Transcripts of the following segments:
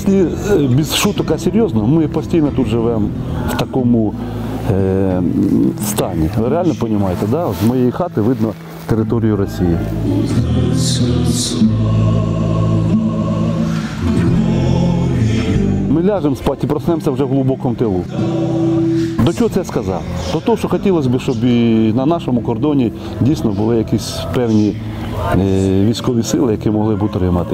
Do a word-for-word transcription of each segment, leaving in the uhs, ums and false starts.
Якщо без шуток, а серйозно, ми постійно тут живемо в такому е, стані. Ви реально розумієте, да? От з моєї хати видно територію Росії. Ми ляжемо спати і проснемося вже в глибокому тилу. До чого це сказав? До того, що хотілося б, щоб і на нашому кордоні дійсно були якісь певні е, військові сили, які могли б утримати.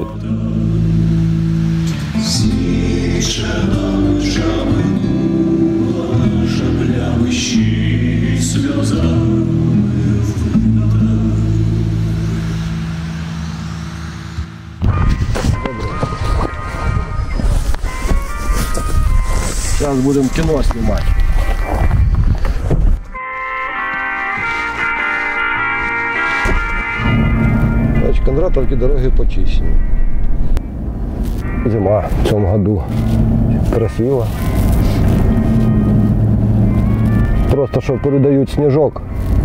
Зараз будемо кіно знімати. Значить, Кондратовки дороги почищені. Зима в цьому году. Красиво. Просто що передають сніжок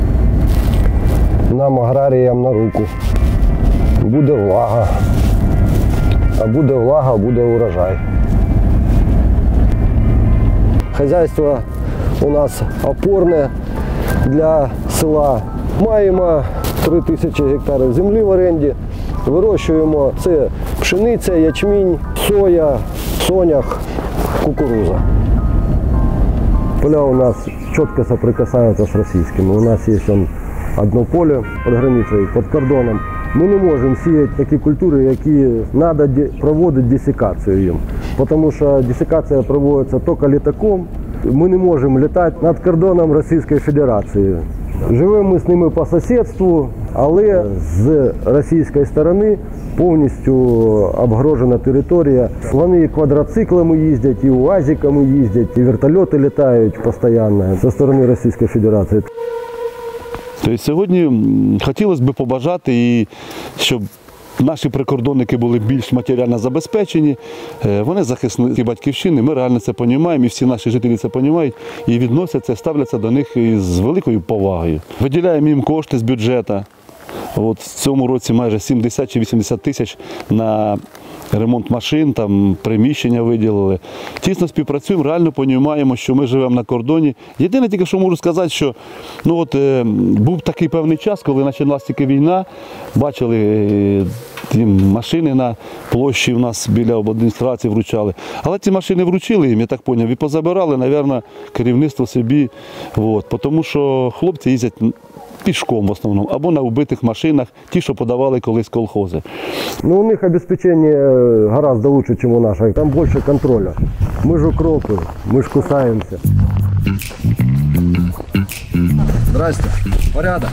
нам, аграріям, на руку. Буде влага. А буде влага, буде урожай. Хазяйство у нас опорне для села. Маємо три тисячі гектарів землі в оренді. Вирощуємо це пшениця, ячмінь, соя, сонях, кукуруза. Поля у нас чітко соприкасаються з російськими. У нас є одне поле під границею, під кордоном. Ми не можемо сіяти такі культури, які треба проводити десикацію їм. Тому що десикація проводиться тільки літаком. Ми не можемо літати над кордоном Російської Федерації. Живемо ми з ними по сусідству, але з російської сторони повністю обгрожена територія. Вони і квадроциклами їздять, і уазиками їздять, і вертольоти літають постійно зі сторони Російської Федерації. Тобто сьогодні хотілося б побажати, і щоб наші прикордонники були більш матеріально забезпечені, вони захисники батьківщини, ми реально це розуміємо, і всі наші жителі це розуміють, і відносяться, ставляться до них з великою повагою. Виділяємо їм кошти з бюджету. От в цьому році майже сімдесят чи вісімдесят тисяч на ремонт машин, там приміщення виділили. Тісно співпрацюємо, реально розуміємо, що ми живемо на кордоні. Єдине тільки, що можу сказати, що ну от, е, був такий певний час, коли почалась тільки війна, бачили е, ті машини на площі у нас біля обладміністрації вручали. Але ці машини вручили їм, я так зрозумів, і позабирали, мабуть, керівництво собі. От, тому що хлопці їздять пішком в основному, або на вбитих машинах, ті, що подавали колись колхози. Ну, у них обеспечение гораздо лучше, чем у наших. Там больше контроля. Мы же укропы, мы же кусаемся. Здрасте. Порядок.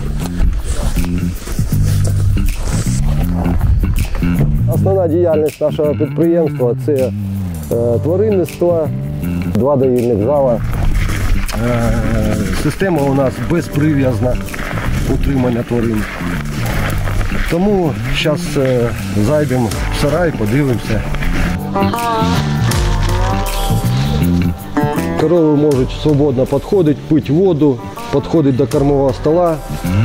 Основна діяльність нашого підприємства – це е, тваринництво, два доїльних зала. Е, система у нас безприв'язна утримання тварин. Тому зараз е, зайдемо в сарай, подивимося. Корови можуть свободно підходити, пити воду, підходити до кормового стола.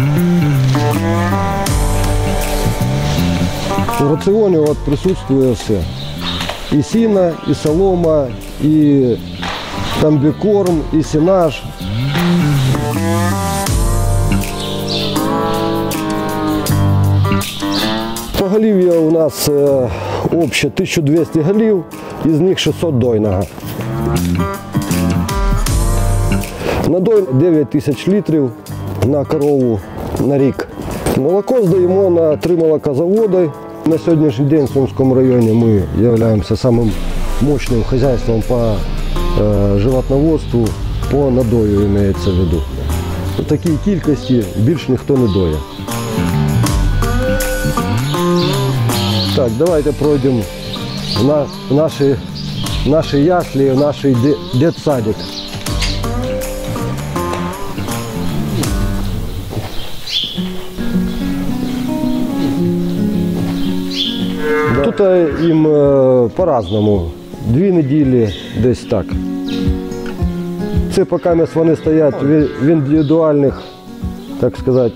В раціоні от присутствує все. І сіно, і солома, і комбікорм, і сінаж. Поголів'я у нас е, обще тисяча двісті голів, із них шістсот дойного. На дой дев'ять тисяч літрів на корову на рік. Молоко здаємо на три молокозаводи. На сьогоднішній день в Сумському районі ми являємося самим мощним хазяйством по е, животноводству, по надою мається в виду. У такій кількості більш ніхто не доє. Так, давайте пройдемо в, на, в наші, наші яслі, в наш дитсадик. Тут їм по-разному, дві неділі, десь так. Це поки вони стоять в індивідуальних, так сказати,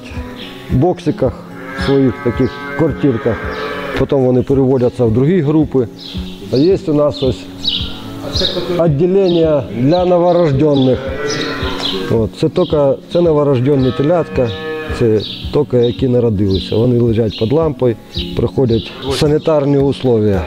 боксиках, своїх таких квартирках. Потім вони переводяться в другі групи А є у нас ось відділення для новорождених. От, це тільки це новорождені телятка, це тільки які народилися. Вони лежать під лампою, проходять санітарні умови.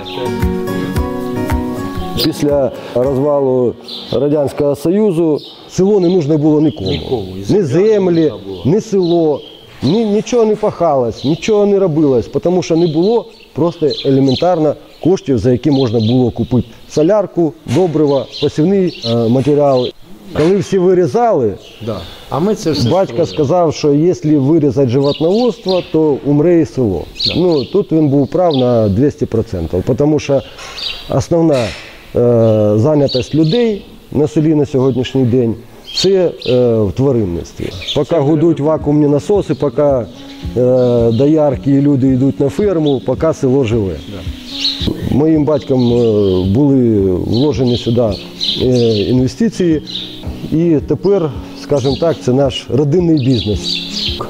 Після розвалу Радянського Союзу село не потрібно було нікому. Ні землі, ні село, ні, нічого не пахалось, нічого не робилось, тому що не було просто елементарно коштів, за які можна було купити солярку, добрива, посівний е, матеріал. Коли всі вирізали, Да. А ми це все батько сказав, що якщо вирізати животноводство, то умре і село. Да. Ну, тут він був прав на двісті відсотків, тому що основна е, зайнятість людей на селі на сьогоднішній день – це е, в тваринництві. Поки гудуть вакуумні насоси, поки е, доярки і люди йдуть на ферму, поки село живе. Да. Моїм батьком були вложені сюди інвестиції, і тепер, скажімо так, це наш родинний бізнес.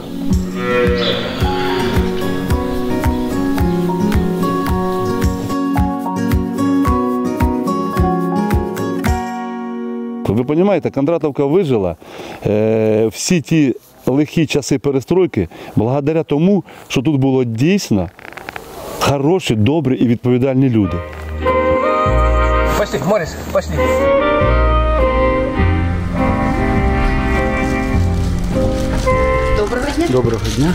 Ви розумієте, Кондратовка вижила е, всі ті лихі часи перестройки благодаря тому, що тут було дійсно хороші, добрі і відповідальні люди. Пошли, Морис, пошли. Доброго дня. Доброго дня.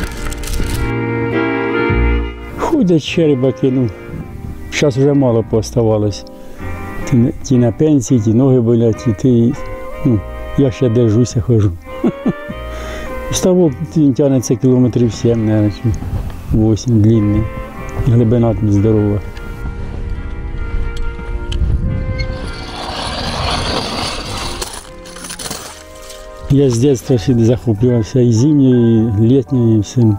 Ходять черепаки, ну, зараз вже мало пооставалось. Ті, ті на пенсії, ті ноги болять, і ті, ну, я ще держуся, хожу. Ставок він тягнеться кілометрів сім, навіть, вісім, длинний. Глибина тут здорова. Я з дитинства сюди захоплювався і зимньою, і літньою, і всім.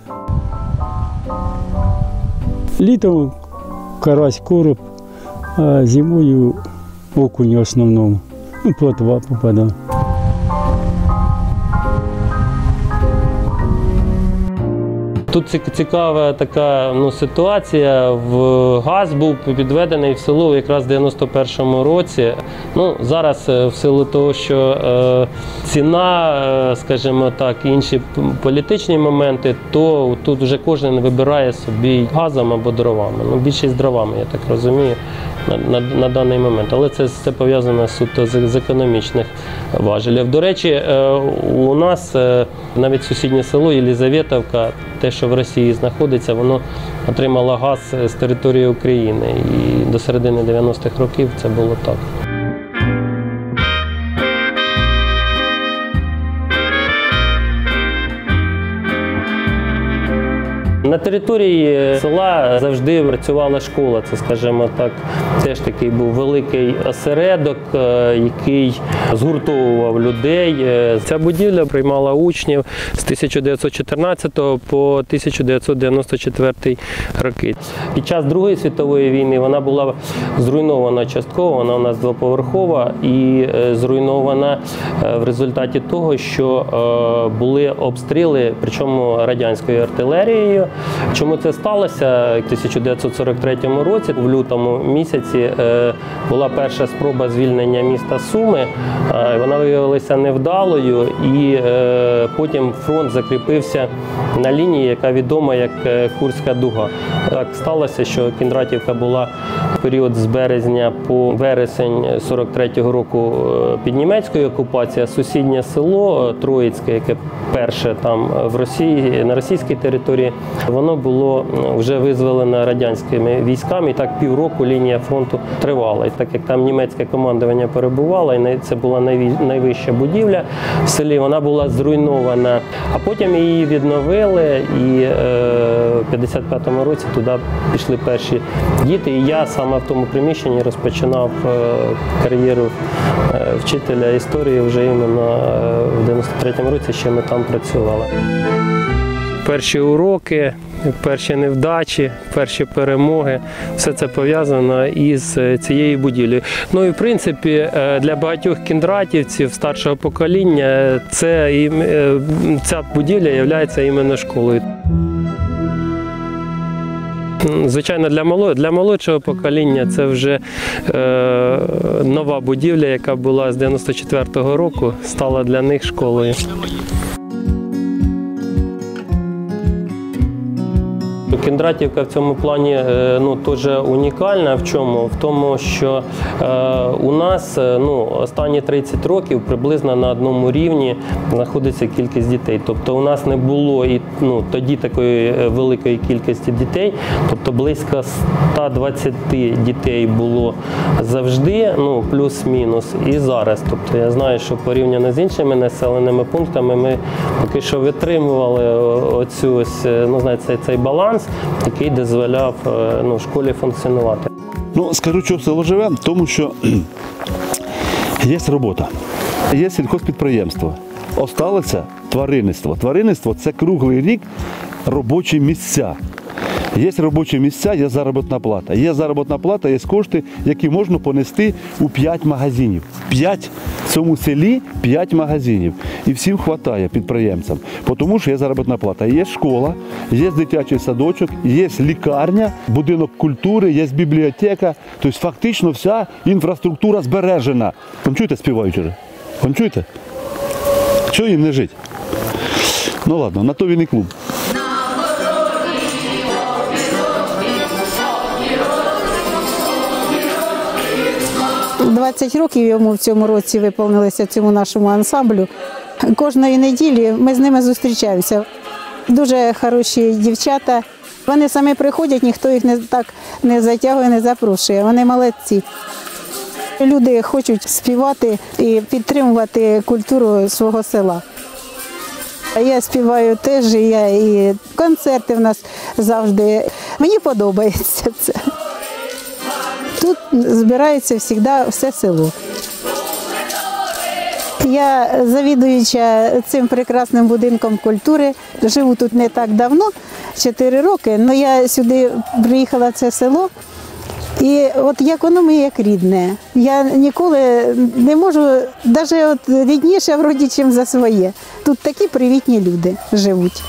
Літом карась, короб, а зимою окунь в основному. Ну, плотва попадав. Тут цікава така ну, ситуація. В газ був підведений в село якраз в дев'яносто першому році. Ну, зараз в силу того, що е, ціна, е, скажімо так, інші політичні моменти, то тут вже кожен вибирає собі газом або дровами. Ну, більшість дровами, я так розумію, на, на, на даний момент. Але це, це пов'язано суто з, з економічних важелів. До речі, е, у нас е, навіть сусіднє село Єлизаветовка, те, що в Росії знаходиться, воно отримало газ з території України. І до середини дев'яностих років це було так. На території села завжди працювала школа, це, скажімо так, теж такий був великий осередок, який згуртовував людей. Ця будівля приймала учнів з тисяча дев'ятсот чотирнадцятого по тисяча дев'ятсот дев'яносто четвертий роки. Під час Другої світової війни вона була зруйнована частково, вона у нас двоповерхова і зруйнована в результаті того, що були обстріли, причому радянською артилерією. Чому це сталося? У тисяча дев'ятсот сорок третьому році, в лютому місяці, була перша спроба звільнення міста Суми. Вона виявилася невдалою, і потім фронт закріпився на лінії, яка відома як Курська дуга. Так сталося, що Кіндратівка була в період з березня по вересень сорок третього року під німецькою окупацією, а сусіднє село Троїцьке, яке перше там в Росії, на російській території, воно було вже визволено радянськими військами, і так півроку лінія фронту тривала. І так як там німецьке командування перебувало, і це була найвища будівля в селі, вона була зруйнована. А потім її відновили, і в п'ятдесят п'ятому році туди пішли перші діти. І я саме в тому приміщенні розпочинав кар'єру вчителя історії вже іменно в дев'яносто третьому році, ще ми там працювали. Перші уроки, перші невдачі, перші перемоги – все це пов'язано із цією будівлею. Ну і в принципі для багатьох кіндратівців старшого покоління це, ця будівля є іменно школою. Звичайно, для молодого, для молодшого покоління це вже е, нова будівля, яка була з дев'яносто четвертого року, стала для них школою. Кіндратівка в цьому плані ну, теж унікальна. В чому? В тому, що е, у нас ну, останні тридцять років приблизно на одному рівні знаходиться кількість дітей. Тобто у нас не було і ну, тоді такої великої кількості дітей, тобто близько ста двадцяти дітей було завжди, ну, плюс-мінус, і зараз. Тобто я знаю, що порівняно з іншими населеними пунктами ми поки що витримували оцю ось, ну, знаєте, цей, цей баланс, який дозволяв ну, школі функціонувати. Ну, скажу, що село живе, тому що є робота, є сільхозпідприємство, осталося тваринництво. Тваринництво – це круглий рік робочі місця. Є робочі місця, є заробітна плата. Є заробітна плата, є кошти, які можна понести у п'ять магазинів. П'ять в цьому селі п'ять магазинів. І всім вистачає підприємцям. Тому що є заробітна плата. Є школа, є дитячий садочок, є лікарня, будинок культури, є бібліотека. Тобто фактично вся інфраструктура збережена. Ви чуєте, співають уже? Ви чуєте? Чого їм не жити? Ну ладно, на то він і клуб. двадцять років йому в цьому році виповнилося цьому нашому ансамблю. Кожної неділі ми з ними зустрічаємося. Дуже хороші дівчата. Вони самі приходять, ніхто їх не так не затягує, не запрошує. Вони молодці. Люди хочуть співати і підтримувати культуру свого села. Я співаю теж, і я, і концерти в нас завжди. Мені подобається це. Тут збирається завжди все село. Я завідуюча цим прекрасним будинком культури. Живу тут не так давно, чотири роки, але я сюди приїхала в це село. І от як воно мені як рідне. Я ніколи не можу, навіть от рідніше вроді, чим за своє. Тут такі привітні люди живуть.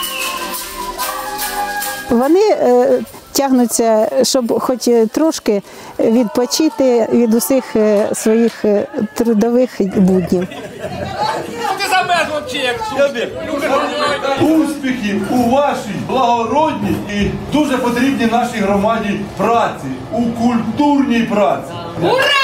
Вони е, тягнуться, щоб хоч трошки відпочити від усіх своїх трудових буднів. Успіхів у вашій благородній і дуже потрібній нашій громаді праці, у культурній праці. Ура!